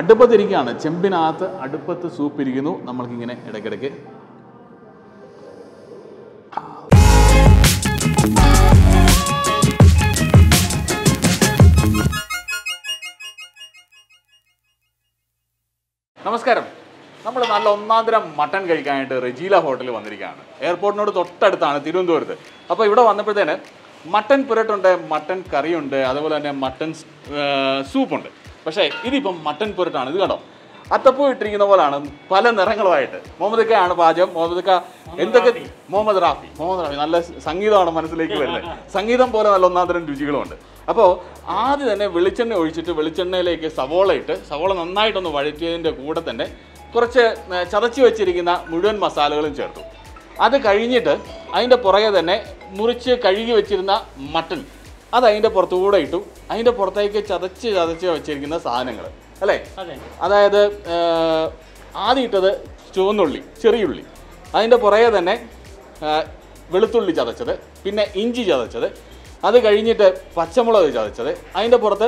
അടുപ്പത്തിരിക്കുകയാണ്. ചെമ്പിനകത്ത് അടുപ്പത്ത് സൂപ്പ് ഇരിക്കുന്നു. നമ്മൾക്കിങ്ങനെ ഇടയ്ക്കിടയ്ക്ക് നമസ്കാരം. നമ്മൾ നല്ല ഒന്നാന്തരം മട്ടൺ കഴിക്കാനായിട്ട് റെജീല ഹോട്ടലിൽ വന്നിരിക്കുകയാണ്. എയർപോർട്ടിനോട് തൊട്ടടുത്താണ്, തിരുവനന്തപുരത്ത്. അപ്പോൾ ഇവിടെ വന്നപ്പോഴത്തേന് മട്ടൺ പുരട്ടുണ്ട്, മട്ടൺ കറിയുണ്ട്, അതുപോലെ തന്നെ മട്ടൺ സൂപ്പുണ്ട്. പക്ഷേ ഇതിപ്പം മട്ടൺ പുരട്ടാണ്. ഇത് കണ്ടോ, അത്തപ്പൂ ഇട്ടിരിക്കുന്ന പോലാണ്, പല നിറങ്ങളുമായിട്ട്. മുഹമ്മദ് പാചകം. എന്തൊക്കെ മുഹമ്മദ് റാഫി നല്ല സംഗീതമാണ് മനസ്സിലേക്ക് വരുന്നത്. സംഗീതം പോലെ നല്ല ഒന്നാന്തരം രുചികളുമുണ്ട്. അപ്പോൾ ആദ്യം തന്നെ വെളിച്ചെണ്ണ ഒഴിച്ചിട്ട് വെളിച്ചെണ്ണയിലേക്ക് സവോള ഇട്ട്, സവോള നന്നായിട്ടൊന്ന് വഴറ്റിയതിൻ്റെ കൂടെ തന്നെ കുറച്ച് ചതച്ച് വെച്ചിരിക്കുന്ന മുഴുവൻ മസാലകളും ചേർത്തു. അത് കഴിഞ്ഞിട്ട് അതിൻ്റെ പുറകെ തന്നെ മുറിച്ച് കഴുകി വെച്ചിരുന്ന മട്ടൺ അത് അതിൻ്റെ പുറത്തുകൂടെ ഇട്ടു. അതിൻ്റെ പുറത്തേക്ക് ചതച്ച് വെച്ചിരിക്കുന്ന സാധനങ്ങൾ അല്ലേ, അതായത് ആദ്യം ഇട്ടത് ചുവന്നുള്ളി, ചെറിയുള്ളി, അതിൻ്റെ പുറകെ തന്നെ വെളുത്തുള്ളി ചതച്ചത്, പിന്നെ ഇഞ്ചി ചതച്ചത്, അത് കഴിഞ്ഞിട്ട് പച്ചമുളക് ചതച്ചത്, അതിൻ്റെ പുറത്ത്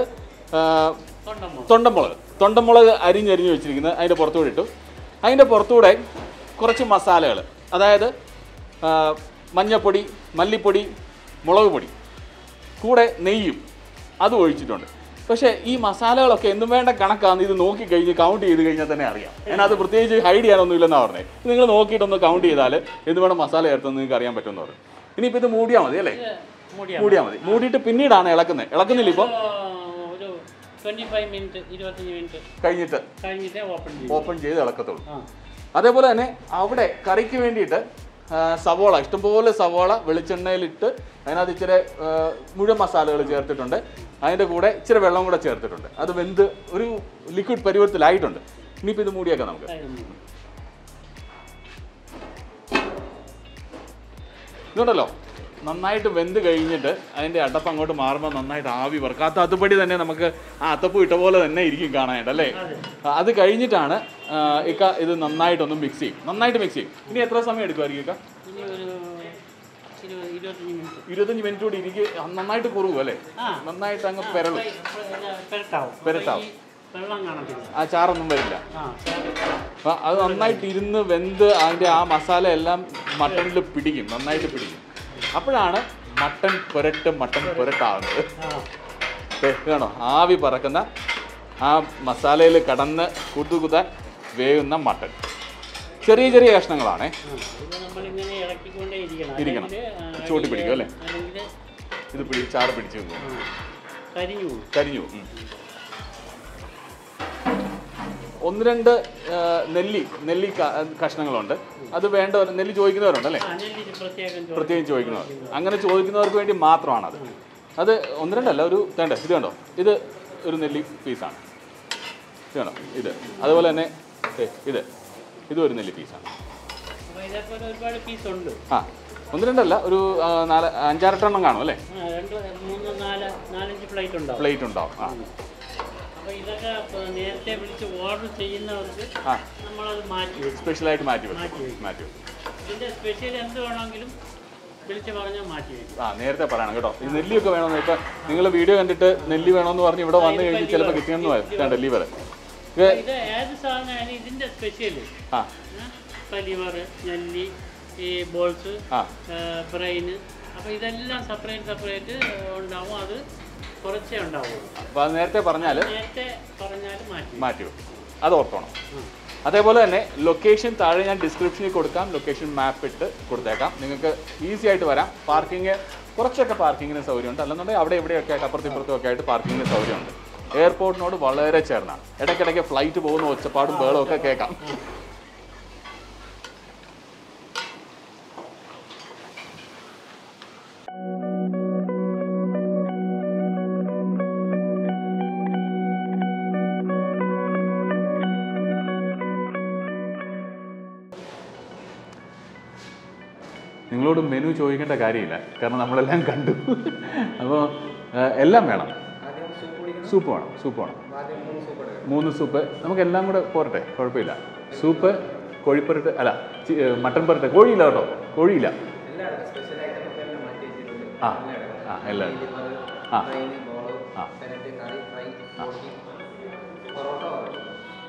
തൊണ്ടമുളക് അരിഞ്ഞരിഞ്ഞ് വെച്ചിരിക്കുന്നത് അതിൻ്റെ പുറത്തുകൂടെ ഇട്ടു. അതിൻ്റെ പുറത്തുകൂടെ കുറച്ച് മസാലകൾ, അതായത് മഞ്ഞൾപ്പൊടി, മല്ലിപ്പൊടി, മുളക് പൊടി, കൂടെ നെയ്യും അത് ഒഴിച്ചിട്ടുണ്ട്. പക്ഷേ ഈ മസാലകളൊക്കെ എന്നും വേണ്ട കണക്കാണ്. ഇത് നോക്കിക്കഴിഞ്ഞ് കൗണ്ട് ചെയ്ത് കഴിഞ്ഞാൽ തന്നെ അറിയാം. അതിനകത്ത് പ്രത്യേകിച്ച് ഹൈഡ് ചെയ്യാനൊന്നും ഇല്ലെന്നാണ് പറഞ്ഞത്. നിങ്ങൾ നോക്കിയിട്ടൊന്ന് കൗണ്ട് ചെയ്താൽ എന്ത് വേണം മസാല ചേർത്തെന്ന് നിങ്ങൾക്ക് അറിയാൻ പറ്റുമെന്ന് പറഞ്ഞു. ഇനിയിപ്പോൾ ഇത് മൂടിയാൽ മതി അല്ലേ? മൂടിയാൽ മതി. മൂടിയിട്ട് പിന്നീടാണ് ഇളക്കുന്നില്ല. ഇപ്പോൾ 25 മിനിറ്റ് കഴിഞ്ഞിട്ട് ഓപ്പൺ ചെയ്ത് ഇളക്കത്തുള്ളൂ. അതേപോലെ തന്നെ അവിടെ കറിക്ക് വേണ്ടിയിട്ട് സവോള, ഇഷ്ടംപോലെ സവോള വെളിച്ചെണ്ണയിലിട്ട് അതിനകത്ത് ഇച്ചിരി മുഴുവൻ മസാലകൾ ചേർത്തിട്ടുണ്ട്. അതിൻ്റെ കൂടെ ഇച്ചിരി വെള്ളം കൂടെ ചേർത്തിട്ടുണ്ട്. അത് വെന്ത് ഒരു ലിക്വിഡ് പരുവത്തിലായിട്ടുണ്ട്. ഇനിയിപ്പോൾ ഇത് മൂടിയേക്കാം നമുക്ക്. ഇതുണ്ടല്ലോ, നന്നായിട്ട് വെന്ത് കഴിഞ്ഞിട്ട് അതിൻ്റെ അടപ്പ് അങ്ങോട്ട് മാറുമ്പോൾ നന്നായിട്ട് ആവി പറക്കാത്ത അതുപടി തന്നെ നമുക്ക് ആ അത്തപ്പൂ ഇട്ട പോലെ തന്നെ ഇരിക്കും കാണാനായിട്ട് അല്ലേ. അത് കഴിഞ്ഞിട്ടാണ് ഇത് നന്നായിട്ടൊന്ന് മിക്സ് ചെയ്യും. ഇനി എത്ര സമയം എടുക്കുമായിരിക്കും ഇക്ക? 25 മിനിറ്റ് കൂടി ഇരിക്കും. നന്നായിട്ട് കുറുകും അല്ലേ, നന്നായിട്ട് അങ്ങ് പെരട്ടാവും. ആ ചാറൊന്നും വരില്ല. അപ്പം അത് നന്നായിട്ട് ഇരുന്ന് വെന്ത് അതിൻ്റെ ആ മസാല എല്ലാം മട്ടണിൽ നന്നായിട്ട് പിടിക്കും. അപ്പോഴാണ് മട്ടൺ പുരട്ടാവുന്നത്. കാണോ, ആവി പറക്കുന്ന ആ മസാലയിൽ കടന്ന് കുതാൻ വേകുന്ന മട്ടൺ. ചെറിയ ചെറിയ കഷ്ണങ്ങളാണേ, ഇരിക്കണം. ചൂട്ടി പിടിക്കും അല്ലേ, ഇത് ചാറ് പിടിച്ചു കരിഞ്ഞു. 1-2 നെല്ലി കഷ്ണങ്ങളുണ്ട്. അത് വേണ്ടവർ, നെല്ലി ചോദിക്കുന്നവരുണ്ടല്ലേ, പ്രത്യേകം ചോദിക്കുന്നവർ, അങ്ങനെ ചോദിക്കുന്നവർക്ക് വേണ്ടി മാത്രമാണത്. അത് 1-2 അല്ല, ഇത് കണ്ടോ, ഇത് ഒരു നെല്ലി പീസാണ്. ഇത് കണ്ടോ, ഇത് അതുപോലെ തന്നെ ഇതും ഒരു നെല്ലി പീസാണ്. ആ 1-2 അല്ല, ഒരു 5-6 എണ്ണം കാണും അല്ലേ, പ്ലേറ്റ് ഉണ്ടാവും. ആ ഇതൊക്കെ നേരത്തെ വിളിച്ച് ഓർഡർ ചെയ്യുന്നവർക്ക് നമ്മളത് സ്പെഷ്യലായിട്ട് മാറ്റി വെക്കും. ഇതിന്റെ സ്പെഷ്യൽ എന്ത് വേണമെങ്കിലും വിളിച്ച് പറഞ്ഞാൽ മാറ്റി വെക്കും. നേരത്തെ പറയണം കേട്ടോ. ഈ നെല്ലിയൊക്കെ വേണമെന്ന് ഇപ്പം നിങ്ങൾ വീഡിയോ കണ്ടിട്ട് നെല്ലി വേണമെന്ന് പറഞ്ഞ് ഇവിടെ വന്നു കഴിഞ്ഞ് ചിലപ്പോൾ കിട്ടിയെന്ന് വരാം. ലിവർ ഇത് ഏത് സാധനമാണ് ഇതിന്റെ സ്പെഷ്യൽ? ലിവർ, നെല്ലി, ഈ ബോൾസ്, ബ്രെയിന്, അപ്പോൾ ഇതെല്ലാം സെപ്പറേറ്റ് ഉണ്ടാവും. അത് കുറച്ചേ ഉണ്ടാവുള്ളൂ. അപ്പോൾ അത് നേരത്തെ പറഞ്ഞാൽ മാറ്റി വെക്കും. അത് ഓർത്തോണം. അതേപോലെ തന്നെ ലൊക്കേഷൻ താഴെ ഞാൻ ഡിസ്ക്രിപ്ഷനിൽ കൊടുക്കാം. ലൊക്കേഷൻ മാപ്പ് ഇട്ട് കൊടുത്തേക്കാം. നിങ്ങൾക്ക് ഈസി ആയിട്ട് വരാം. കുറച്ചൊക്കെ പാർക്കിങ്ങിന് സൗകര്യമുണ്ട്. അല്ലെന്നുണ്ടെങ്കിൽ അവിടെ ഇവിടെയൊക്കെ ആയിട്ട് അപ്പുറത്തും ഒക്കെ ആയിട്ട് പാർക്കിങ്ങിന് സൗകര്യമുണ്ട്. എയർപോർട്ടിനോട് വളരെ ചേർന്നാണ്. ഇടയ്ക്കിടയ്ക്ക് ഫ്ലൈറ്റ് പോകുന്ന ഒച്ചപ്പാടും ബഹളവും ഒക്കെ കേൾക്കാം. നിങ്ങളോട് മെനു ചോദിക്കേണ്ട കാര്യമില്ല, കാരണം നമ്മളെല്ലാം കണ്ടു. അപ്പോൾ എല്ലാം വേണം. സൂപ്പ് വേണം. 3 സൂപ്പ് നമുക്കെല്ലാം കൂടെ പോരട്ടെ, കുഴപ്പമില്ല. സൂപ്പ്, കോഴിപ്പുരട്ട്, അല്ല മട്ടൻ പുരട്ട്, കോഴിയില്ല കേട്ടോ, കോഴിയില്ല. എല്ലാം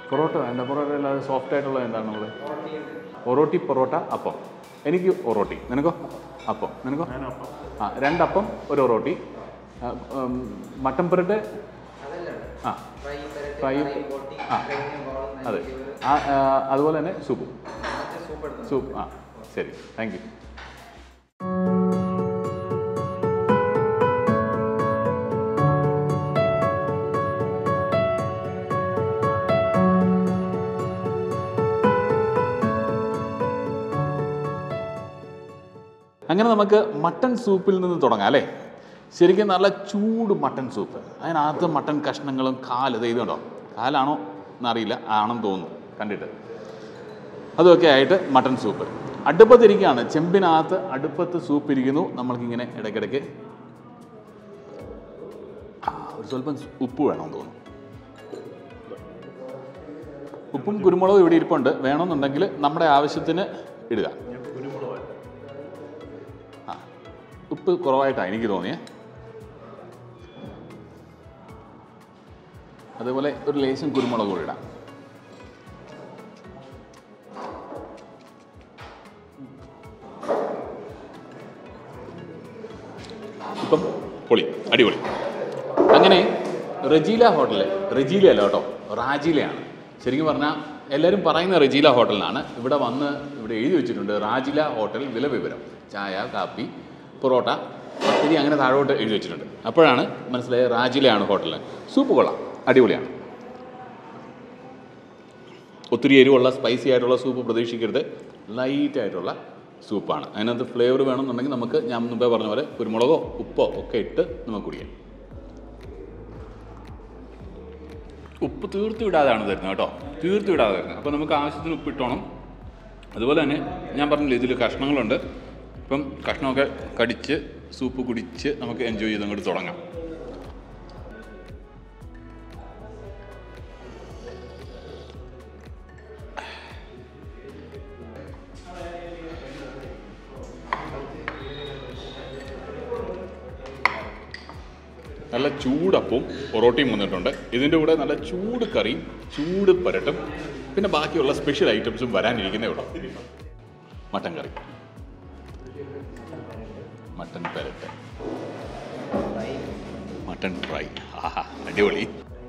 പൊറോട്ട വേണ്ട, പൊറോട്ട അല്ലാതെ സോഫ്റ്റ് ആയിട്ടുള്ളത് എന്താണ് നമ്മൾ? ഒറോട്ടി, പൊറോട്ട, അപ്പം. എനിക്ക് ഒറോട്ടി. നിനക്കോ? അപ്പം. നിനക്കോ? ആ, 2 അപ്പം, 1 ഒറോട്ടി. മട്ടൻ പുരട്ട്. ആ, ഫ്രൈ. ആ, അതെ. അതുപോലെ തന്നെ സൂപ്പും. സൂപ്പ്. ആ, ശരി, താങ്ക് യു. അങ്ങനെ നമുക്ക് മട്ടൺ സൂപ്പിൽ നിന്ന് തുടങ്ങാം അല്ലേ? ശരിക്കും നല്ല ചൂട് മട്ടൺ സൂപ്പ്. അതിനകത്ത് മട്ടൺ കഷ്ണങ്ങളും കാല് ഇതുണ്ടോ? കാലാണോ എന്നറിയില്ല, ആണെന്ന് തോന്നുന്നു കണ്ടിട്ട്. അതൊക്കെ ആയിട്ട് മട്ടൺ സൂപ്പ് അടുപ്പത്തിരിക്കുകയാണ്. ചെമ്പിനകത്ത് അടുപ്പത്ത് സൂപ്പ് ഇരിക്കുന്നു. നമ്മൾക്കിങ്ങനെ ഇടയ്ക്കിടയ്ക്ക് ഒരു സ്വല്പം ഉപ്പ് വേണമെന്ന് തോന്നുന്നു. ഉപ്പും കുരുമുളകും ഇവിടെ ഇരിപ്പുണ്ട്. വേണമെന്നുണ്ടെങ്കിൽ നമ്മുടെ ആവശ്യത്തിന് ഇടുക. ഉപ്പ് കുറവായിട്ടാണ് എനിക്ക് തോന്നിയേ. അതേപോലെ ഒരു ലേശം കുരുമുളക് കൂടി ഇടാം. ഇപ്പം പൊളി, അടിപൊളി. അങ്ങനെ റജീല ഹോട്ടല്, റജീല അല്ല കേട്ടോ, റാജിലയാണ്. ശരിക്കും പറഞ്ഞാൽ എല്ലാവരും പറയുന്ന റജീല ഹോട്ടലിനാണ്. ഇവിടെ വന്ന് ഇവിടെ എഴുതി വെച്ചിട്ടുണ്ട് റാജില ഹോട്ടൽ വില വിവരം, ചായ, കാപ്പി, പൊറോട്ട, പത്തിരി, അങ്ങനെ താഴോട്ട് എഴുതി വെച്ചിട്ടുണ്ട്. അപ്പോഴാണ് മനസ്സിലായത് റാജിലയാണ് ഹോട്ടലിന്. സൂപ്പ് കൊള്ളാം, അടിപൊളിയാണ്. ഒത്തിരി എരിവുള്ള സ്പൈസി ആയിട്ടുള്ള സൂപ്പ് പ്രതീക്ഷിക്കരുത്. ലൈറ്റായിട്ടുള്ള സൂപ്പാണ്. അതിനകത്ത് ഫ്ലേവർ വേണമെന്നുണ്ടെങ്കിൽ നമുക്ക് ഞാൻ മുമ്പേ പറഞ്ഞ പോലെ കുരുമുളകോ ഉപ്പോ ഒക്കെ ഇട്ട് നമുക്ക് കുടിക്കാം. ഉപ്പ് തീർത്തും ഇടാതെയാണ് തരുന്നത് കേട്ടോ, തീർത്തും ഇടാതെ തരുന്നത്. അപ്പോൾ നമുക്ക് ആവശ്യത്തിന് ഉപ്പ് ഇട്ടോണം. അതുപോലെ തന്നെ ഞാൻ പറഞ്ഞില്ല ഇതിൽ കഷ്ണങ്ങളുണ്ട്. ഇപ്പം കഷ്ണമൊക്കെ കടിച്ച് സൂപ്പ് കുടിച്ച് നമുക്ക് എൻജോയ് ചെയ്ത് അങ്ങോട്ട് തുടങ്ങാം. നല്ല ചൂടപ്പവും പൊറോട്ടയും വന്നിട്ടുണ്ട്. ഇതിൻ്റെ കൂടെ നല്ല ചൂട് കറിയും ചൂട് പരട്ടും പിന്നെ ബാക്കിയുള്ള സ്പെഷ്യൽ ഐറ്റംസും വരാനിരിക്കുന്നേ ഉള്ളൂ. മട്ടൻ കറി, മട്ടൻ പരട്ട്, മട്ടൻ ഫ്രൈ. ആഹാ, അടിപൊളി.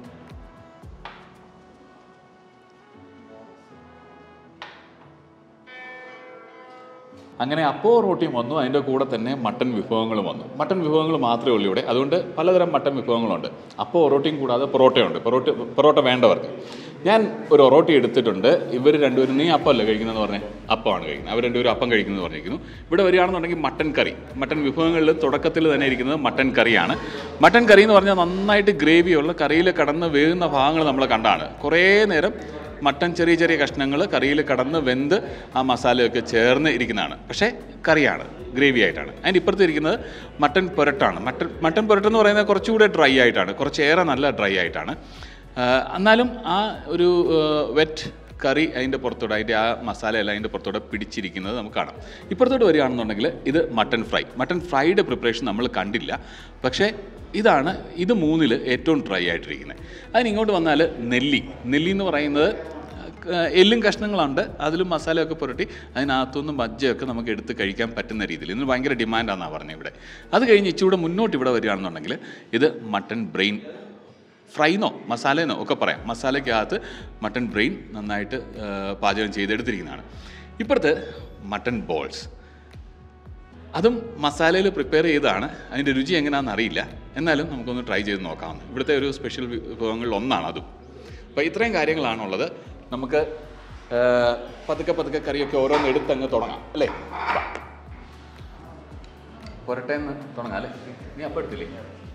അങ്ങനെ അപ്പോ റോട്ടിയും വന്നു. അതിൻ്റെ കൂടെ തന്നെ മട്ടൻ വിഭവങ്ങളും വന്നു. മട്ടൻ വിഭവങ്ങൾ മാത്രമേ ഉള്ളൂ ഇവിടെ. അതുകൊണ്ട് പലതരം മട്ടൻ വിഭവങ്ങളുണ്ട്. അപ്പോൾ ഒറോട്ടിയും കൂടാതെ പൊറോട്ടയുണ്ട്. പൊറോട്ട വേണ്ടവർക്ക് ഞാൻ ഒരു ഒറോട്ടി എടുത്തിട്ടുണ്ട്. ഇവർ രണ്ടുപേരും നീ അപ്പമല്ല കഴിക്കുന്നതെന്ന് പറഞ്ഞാൽ അപ്പമാണ് കഴിക്കുന്നത്. അവർ രണ്ടുപേരും അപ്പം കഴിക്കുന്നത് പറഞ്ഞിരിക്കുന്നു. ഇവിടെ വരികയാണെന്നുണ്ടെങ്കിൽ മട്ടൻ കറി, മട്ടൻ വിഭവങ്ങളിൽ തുടക്കത്തിൽ തന്നെ ഇരിക്കുന്നത് മട്ടൻ കറിയാണ്. മട്ടൻ കറി എന്ന് പറഞ്ഞാൽ നന്നായിട്ട് ഗ്രേവിയുള്ള കറിയിൽ കടന്ന് വേകുന്ന ഭാഗങ്ങൾ നമ്മൾ കണ്ടാണ്. കുറേ നേരം മട്ടൻ ചെറിയ ചെറിയ കഷ്ണങ്ങൾ കറിയിൽ കടന്ന് വെന്ത് ആ മസാലയൊക്കെ ചേർന്ന് ഇരിക്കുന്നതാണ്. പക്ഷേ കറിയാണ്, ഗ്രേവി ആയിട്ടാണ്. അതിൻ്റെ ഇപ്പുറത്ത് ഇരിക്കുന്നത് മട്ടൻ പുരട്ടാണ്. മട്ടൻ പുരട്ടെന്ന് പറയുന്നത് കുറച്ചുകൂടെ ഡ്രൈ ആയിട്ടാണ്, കുറച്ചേറെ നല്ല ഡ്രൈ ആയിട്ടാണ്. എന്നാലും ആ ഒരു വെറ്റ് കറി അതിൻ്റെ പുറത്തോടെ, അതിൻ്റെ ആ മസാലയെല്ലാം അതിൻ്റെ പുറത്തോടെ പിടിച്ചിരിക്കുന്നത് നമുക്ക് കാണാം. ഇപ്പുറത്തോട്ട് വരികയാണെന്നുണ്ടെങ്കിൽ ഇത് മട്ടൻ ഫ്രൈ. മട്ടൻ ഫ്രൈയുടെ പ്രിപ്പറേഷൻ നമ്മൾ കണ്ടില്ല. പക്ഷേ ഇത് മൂന്നിൽ ഏറ്റവും ഡ്രൈ ആയിട്ടിരിക്കുന്നത്. അതിനിങ്ങോട്ട് വന്നാൽ നെല്ലി എന്ന് പറയുന്നത് എല്ലും കഷ്ണങ്ങളുണ്ട്, അതിലും മസാലയൊക്കെ പുരട്ടി അതിനകത്തുനിന്ന് മജ്ജയൊക്കെ നമുക്ക് എടുത്ത് കഴിക്കാൻ പറ്റുന്ന രീതിയിൽ. ഇതിന് ഭയങ്കര ഡിമാൻഡാണെന്നാണ് പറഞ്ഞത് ഇവിടെ. അത് കഴിഞ്ഞ് ഇച്ചിരി മുന്നോട്ട് ഇവിടെ വരികയാണെന്നുണ്ടെങ്കിൽ ഇത് മട്ടൻ ബ്രെയിൻ ഫ്രൈന്നോ മസാലയെന്നോ ഒക്കെ പറയാം. മസാലയ്ക്കകത്ത് മട്ടൻ ബ്രെയിൻ നന്നായിട്ട് പാചകം ചെയ്തെടുത്തിരിക്കുന്നതാണ്. ഇപ്പുറത്ത് മട്ടൻ ബോൾസ്, അതും മസാലയിൽ പ്രിപ്പയർ ചെയ്തതാണ്. അതിൻ്റെ രുചി എങ്ങനെയാണെന്ന് അറിയില്ല, എന്നാലും നമുക്കൊന്ന് ട്രൈ ചെയ്ത് നോക്കാവുന്ന ഇവിടുത്തെ ഒരു സ്പെഷ്യൽ വിഭവങ്ങളിൽ ഒന്നാണ് അതും. അപ്പോൾ ഇത്രയും കാര്യങ്ങളാണുള്ളത്. നമുക്ക് പതുക്കെ കറിയൊക്കെ ഓരോന്ന് എടുത്തങ്ങ് തുടങ്ങാം അല്ലേ? പുരട്ടേന്ന് തുടങ്ങാം അല്ലേ? നീ അപ്പം എടുത്തില്ലേ?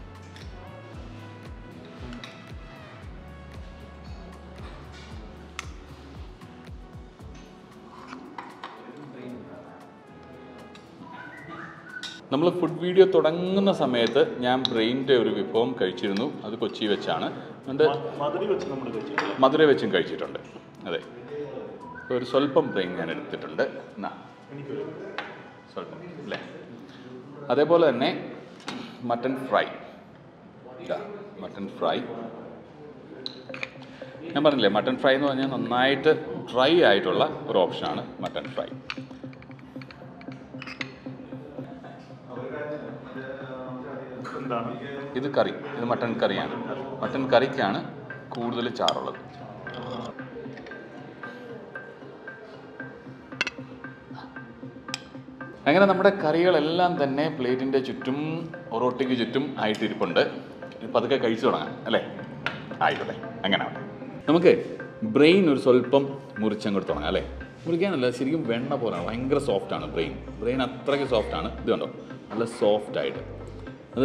നമ്മൾ ഫുഡ് വീഡിയോ തുടങ്ങുന്ന സമയത്ത് ഞാൻ ബ്രെയിനിൻ്റെ ഒരു വിഭവം കഴിച്ചിരുന്നു. അത് കൊച്ചി വെച്ചാണ്. അതുകൊണ്ട് മധുര വെച്ചും കഴിച്ചിട്ടുണ്ട്. അതെ, ഒരു സ്വല്പം ബ്രെയിൻ ഞാൻ എടുത്തിട്ടുണ്ട്. എന്നാ സ്വല്പം അല്ലേ? അതേപോലെ തന്നെ മട്ടൻ ഫ്രൈ, ഞാൻ പറഞ്ഞില്ലേ മട്ടൺ ഫ്രൈ എന്ന് പറഞ്ഞാൽ നന്നായിട്ട് ഡ്രൈ ആയിട്ടുള്ള ഒരു ഓപ്ഷനാണ് മട്ടൺ ഫ്രൈ. ഇത് കറി, ഇത് മട്ടൺ കറിയാണ്. മട്ടൺ കറിക്കാണ് കൂടുതൽ ചാറുള്ളത്. അങ്ങനെ നമ്മുടെ കറികളെല്ലാം തന്നെ പ്ലേറ്റിൻ്റെ ചുറ്റും ഒറോട്ടിക്ക് ചുറ്റും ആയിട്ടിരിപ്പുണ്ട്. പതുക്കെ കഴിച്ചു തുടങ്ങാം അല്ലേ? ആയിക്കോട്ടെ, അങ്ങനെ നമുക്ക് ബ്രെയിൻ ഒരു സ്വല്പം മുറിച്ചങ്ങോട്ട് തുടങ്ങാം അല്ലേ? മുറിക്കാനല്ല, ശരിക്കും വെണ്ണ പോലെയാണ്, ഭയങ്കര സോഫ്റ്റാണ് ബ്രെയിൻ അത്രയ്ക്ക് സോഫ്റ്റാണ്. ഇത് കണ്ടോ, നല്ല സോഫ്റ്റായിട്ട് അത്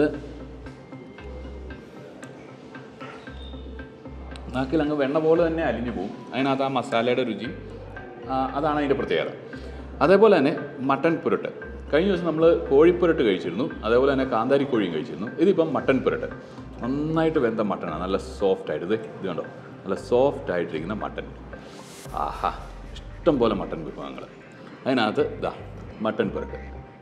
നാക്കിൽ അങ്ങ് വെണ്ണ പോലെ തന്നെ അലിഞ്ഞു പോകും. അതിനകത്ത് ആ മസാലയുടെ രുചി, അതാണ് അതിൻ്റെ പ്രത്യേകത. അതേപോലെ തന്നെ മട്ടൺ പുരട്ട്, കഴിഞ്ഞ ദിവസം നമ്മൾ കോഴിപ്പുരട്ട് കഴിച്ചിരുന്നു, അതേപോലെ തന്നെ കാന്താരി കോഴിയും കഴിച്ചിരുന്നു. ഇതിപ്പം മട്ടൺ പുരട്ട്, നന്നായിട്ട് വെന്ത മട്ടനാണ്, നല്ല സോഫ്റ്റായിട്ട്. ഇത് കണ്ടോ, നല്ല സോഫ്റ്റായിട്ടിരിക്കുന്ന മട്ടൻ. ആഹാ, ഇഷ്ടം പോലെ മട്ടൻ വിഭവങ്ങൾ. അതിനകത്ത് ഇതാ മട്ടൺ പുരട്ട്.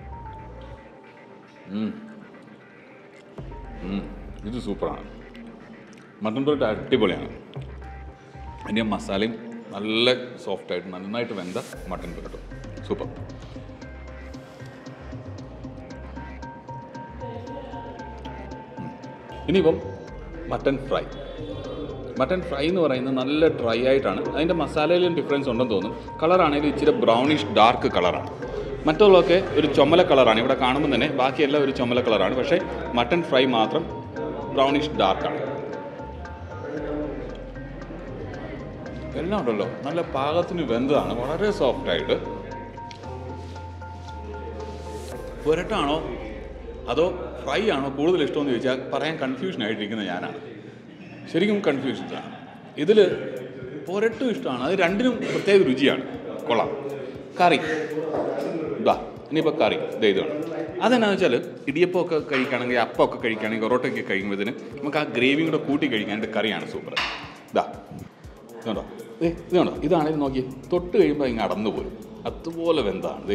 ഇത് സൂപ്പറാണ്. മട്ടൺ പുരട്ട് അടിപൊളിയാണ്. അതിൻ്റെ മസാലയും നല്ല സോഫ്റ്റായിട്ട് നന്നായിട്ട് വെന്ത മട്ടൺ പുരട്ടും സൂപ്പർ. ഇനിയിപ്പം മട്ടൺ ഫ്രൈ. മട്ടൺ ഫ്രൈ എന്ന് പറയുന്നത് നല്ല ഡ്രൈ ആയിട്ടാണ്. അതിൻ്റെ മസാലയിലും ഡിഫറൻസ് ഉണ്ടെന്ന് തോന്നും. കളറാണെങ്കിൽ ഇച്ചിരി ബ്രൗണിഷ് ഡാർക്ക് കളറാണ്. മറ്റുള്ളതൊക്കെ ഒരു ചുമല കളറാണ്. ഇവിടെ കാണുമ്പോൾ തന്നെ ബാക്കിയെല്ലാം ഒരു ചുമല കളറാണ്. പക്ഷേ മട്ടൺ ഫ്രൈ മാത്രം ബ്രൗണിഷ് ഡാർക്കാണ്. എല്ലാം ഉണ്ടല്ലോ നല്ല പാകത്തിന് വെന്തതാണ്, വളരെ സോഫ്റ്റായിട്ട്. പുരട്ടാണോ അതോ ഫ്രൈ ആണോ കൂടുതൽ ഇഷ്ടമെന്ന് ചോദിച്ചാൽ പറയാൻ കൺഫ്യൂഷനായിട്ടിരിക്കുന്ന ഞാനാണ്. ശരിക്കും കൺഫ്യൂഷനാണ്. ഇതിൽ പുരട്ടും ഇഷ്ടമാണ്, അത് രണ്ടിനും പ്രത്യേക രുചിയാണ്, കൊള്ളാം. കറി ഇതാ, ഇനിയിപ്പോൾ കറി ഇത് വേണം. അതെന്നാന്ന് വെച്ചാൽ ഇടിയപ്പമൊക്കെ കഴിക്കുകയാണെങ്കിൽ, അപ്പമൊക്കെ കഴിക്കുകയാണെങ്കിൽ, ഒറോട്ടൊക്കെ കഴിക്കുമ്പോഴത്തേന് നമുക്ക് ആ ഗ്രേവിയും കൂടെ കൂട്ടി കഴിക്കാനായിട്ട് കറിയാണ് സൂപ്പർ. ഇതാ ഇതുണ്ടോ, ഇത് കണ്ടോ, ഇതാണെങ്കിൽ നോക്കി തൊട്ട് കഴിയുമ്പോൾ ഇങ്ങനെ അടന്നു പോരും, അതുപോലെ വെന്താണ്.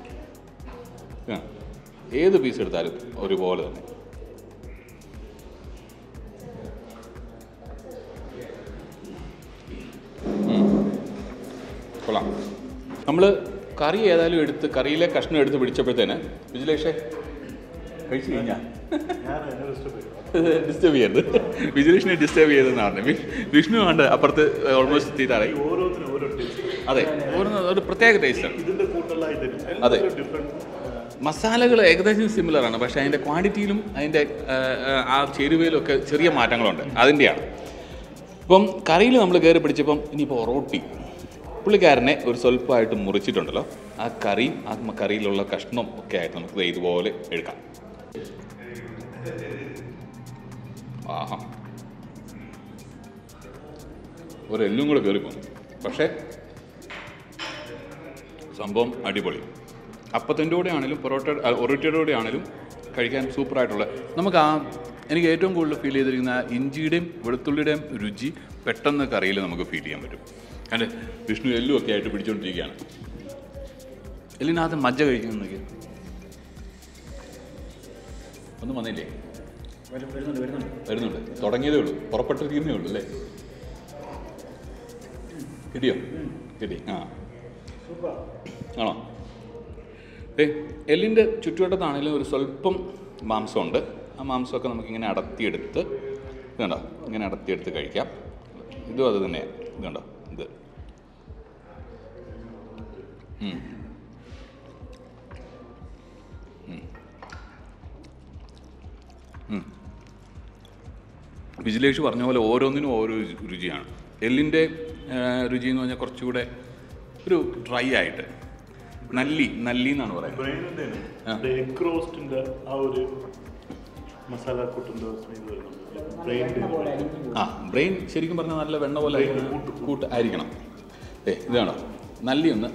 ഏത് പീസ് എടുത്താലും ഒരുപോലെ തന്നെ. കൊള്ളാം. നമ്മൾ കറി ഏതായാലും എടുത്ത്, കറിയിലെ കഷ്ണം എടുത്ത് പിടിച്ചപ്പോഴത്തേന് വിജിലേഷേ കഴിച്ചു കഴിഞ്ഞാൽ ഡിസ്റ്റർബ് ചെയ്യരുത്, വിജിലേഷിനെ ഡിസ്റ്റർബ് ചെയ്തെന്നാണ്. വിഷ്ണു കണ്ട് അപ്പുറത്ത് ഓൾമോസ്റ്റ് എത്തിയിട്ടായി. അതെ, ഒരു പ്രത്യേക ടേസ്റ്റാണ്. അതെ, മസാലകൾ ഏകദേശം സിമിലറാണ്, പക്ഷേ അതിൻ്റെ ക്വാണ്ടിറ്റിയിലും അതിൻ്റെ ആ ചേരുവയിലും ഒക്കെ ചെറിയ മാറ്റങ്ങളുണ്ട്, അതിൻ്റെയാണ്. ഇപ്പം കറിയിൽ നമ്മൾ കയറി പിടിച്ചപ്പം ഇനിയിപ്പോൾ ഒറോട്ടി പുള്ളിക്കാരനെ ഒരു സ്വല്പമായിട്ട് മുറിച്ചിട്ടുണ്ടല്ലോ, ആ കറിയും ആ കറിയിലുള്ള കഷ്ണം ഒക്കെ ആയിട്ട് നമുക്ക് ഇതുപോലെ എടുക്കാം. ആഹാ, ഒരു എല്ലും കൂടെ കയറി പോകുന്നു, പക്ഷേ സംഭവം അടിപൊളി. അപ്പത്തിൻ്റെ കൂടെ ആണെങ്കിലും ഒറോട്ടിയുടെ കൂടെ ആണെങ്കിലും കഴിക്കാൻ സൂപ്പറായിട്ടുള്ള, നമുക്ക് എനിക്ക് ഏറ്റവും കൂടുതൽ ഫീൽ ചെയ്തിരിക്കുന്ന ഇഞ്ചിയുടെയും വെളുത്തുള്ളിയുടെയും രുചി പെട്ടെന്ന് കറിയിൽ നമുക്ക് ഫീൽ ചെയ്യാൻ പറ്റും. അതിൻ്റെ വിഷ്ണു എല്ലും ഒക്കെ ആയിട്ട് പിടിച്ചുകൊണ്ടിരിക്കുകയാണ്. എല്ലിനകത്ത് മജ്ജ കഴിക്കുന്നതൊക്കെ ഒന്നും വന്നില്ലേ? വരുന്നുണ്ട്, തുടങ്ങിയതേ ഉള്ളൂ, പുറപ്പെട്ടിരിക്കുന്നേ ഉള്ളൂ അല്ലേ? കിട്ടിയോ? കിട്ടി. ആണോ? എല്ലിൻ്റെ ചുറ്റുവട്ടത്താണെങ്കിലും ഒരു സ്വല്പം മാംസമുണ്ട്. ആ മാംസമൊക്കെ നമുക്കിങ്ങനെ അടത്തിയെടുത്ത്, ഇത് കണ്ടോ, ഇങ്ങനെ അടത്തിയെടുത്ത് കഴിക്കാം. ഇതും അത് തന്നെയാണ്. ഇത് കണ്ടോ, ഇത് വിജിലേഷ് പറഞ്ഞ പോലെ ഓരോന്നിനും ഓരോ രുചിയാണ്. എല്ലിൻ്റെ രുചി എന്ന് പറഞ്ഞാൽ കുറച്ചുകൂടെ ഒരു ഡ്രൈ ആയിട്ട്, നല്ലി എന്നാണ് പറയുന്നത്. ബ്രെയിൻ ശരിക്കും പറഞ്ഞാൽ നല്ല വെണ്ണ പോലെ കൂട്ട് ആയിരിക്കണം. ഇതാണോ നല്ലി ഒന്ന്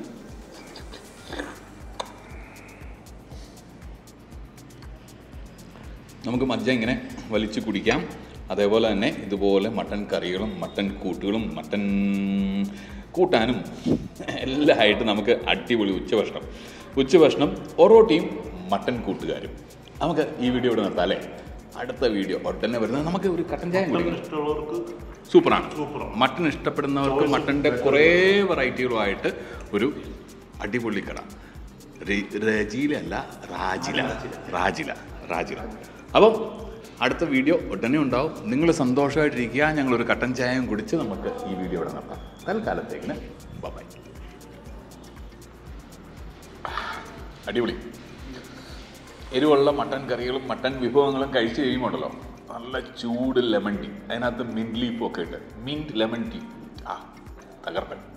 നമുക്ക് മജ്ജ ഇങ്ങനെ വലിച്ചു കുടിക്കാം. അതേപോലെ തന്നെ ഇതുപോലെ മട്ടൻ കറികളും മട്ടൻ കൂട്ടുകളും മട്ടൻ കൂട്ടാനും എല്ലാം ആയിട്ട് നമുക്ക് അടിപൊളി ഉച്ചഭക്ഷണം ഒറോട്ടിയും മട്ടൻ കൂട്ടുകാരും. നമുക്ക് ഈ വീഡിയോ ഇവിടെ നിർത്താം അല്ലേ? അടുത്ത വീഡിയോ ഉടനെ വരുന്നത്. നമുക്ക് ഒരു കട്ടൻ ചായ ഇഷ്ടമുള്ളവർക്ക് സൂപ്പറാണ്. മട്ടൺ ഇഷ്ടപ്പെടുന്നവർക്ക് മട്ടൻ്റെ കുറേ വെറൈറ്റികളുമായിട്ട് ഒരു അടിപൊളി കട. റജീല അല്ല, റാജില. അപ്പം അടുത്ത വീഡിയോ ഉടനെ ഉണ്ടാവും. നിങ്ങൾ സന്തോഷമായിട്ടിരിക്കുക. ഞങ്ങളൊരു കട്ടൻ ചായയും കുടിച്ച് നമുക്ക് ഈ വീഡിയോ ഇവിടെ നടത്താം. തൽക്കാലത്തേക്കിന് ബൈ. അടിപൊളി എരിവുള്ള മട്ടൻ കറികളും മട്ടൻ വിഭവങ്ങളും കഴിച്ച് കഴിയുമ്പോണ്ടല്ലോ നല്ല ചൂട് ലെമൺ ടീ, അതിനകത്ത് മിൻറ്റ് ലീഫൊക്കെ ഇട്ട് മിൻറ്റ് ലെമൺ ടീ തകർപ്പൻ.